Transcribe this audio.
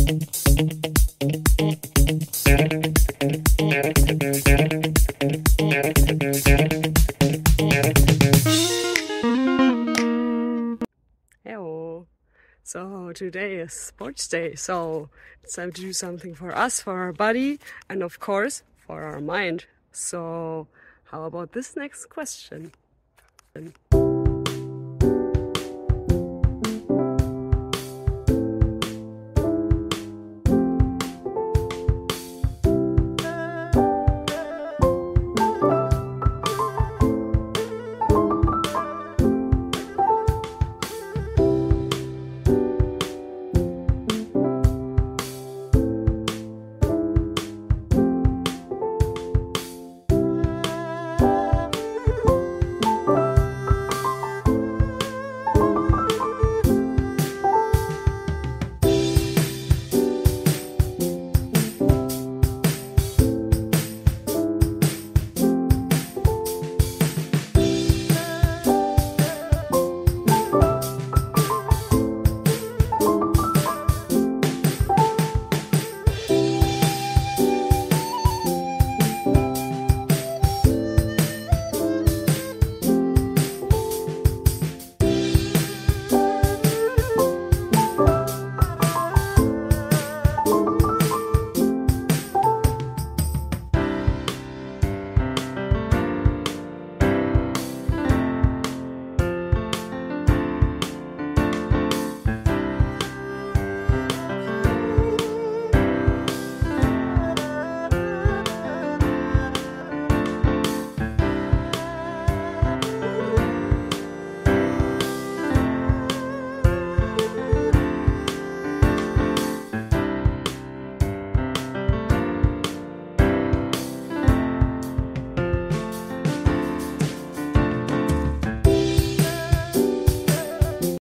Hello. So today is sports day, so it's time to do something for us, for our body, and of course for our mind. So how about this next question?